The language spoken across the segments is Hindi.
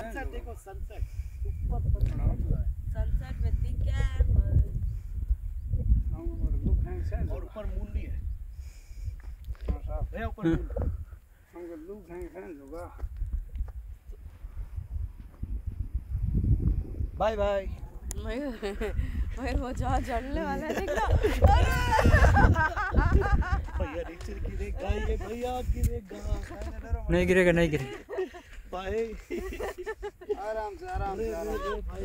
सनसेट देखो, sunset sunset with the camel और ऊपर मून भी है। है ऊपर मून। हमको लुक हैं होगा। Bye bye. मयूर वो जहाज चढ़ने वाला है देखना। भैया नीचे गिरेगा ये, भैया गिरेगा। नहीं गिरेगा, नहीं गिरेगा। बाय। आराम से आराम से आराम से भाई।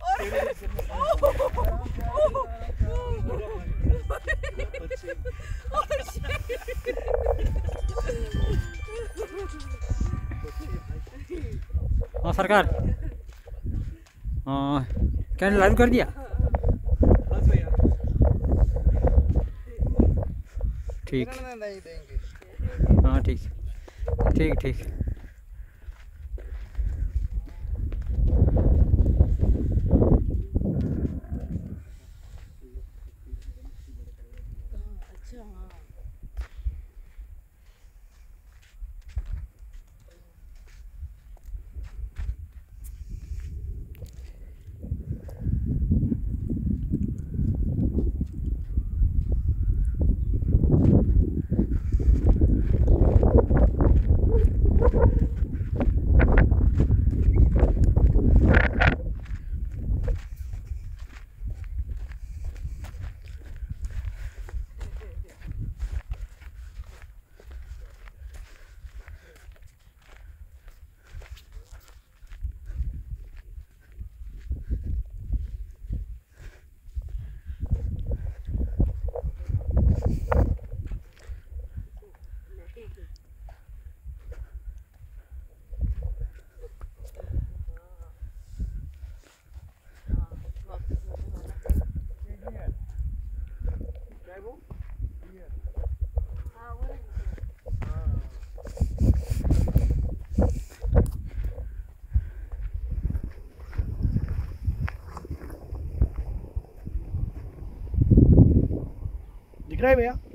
हाँ सरकार, हाँ कैंडल लाइव कर दिया। बस भैया ठीक, नहीं देंगे। हाँ ठीक ठीक ठीक। अच्छा हाँ दिख रहा है भैया।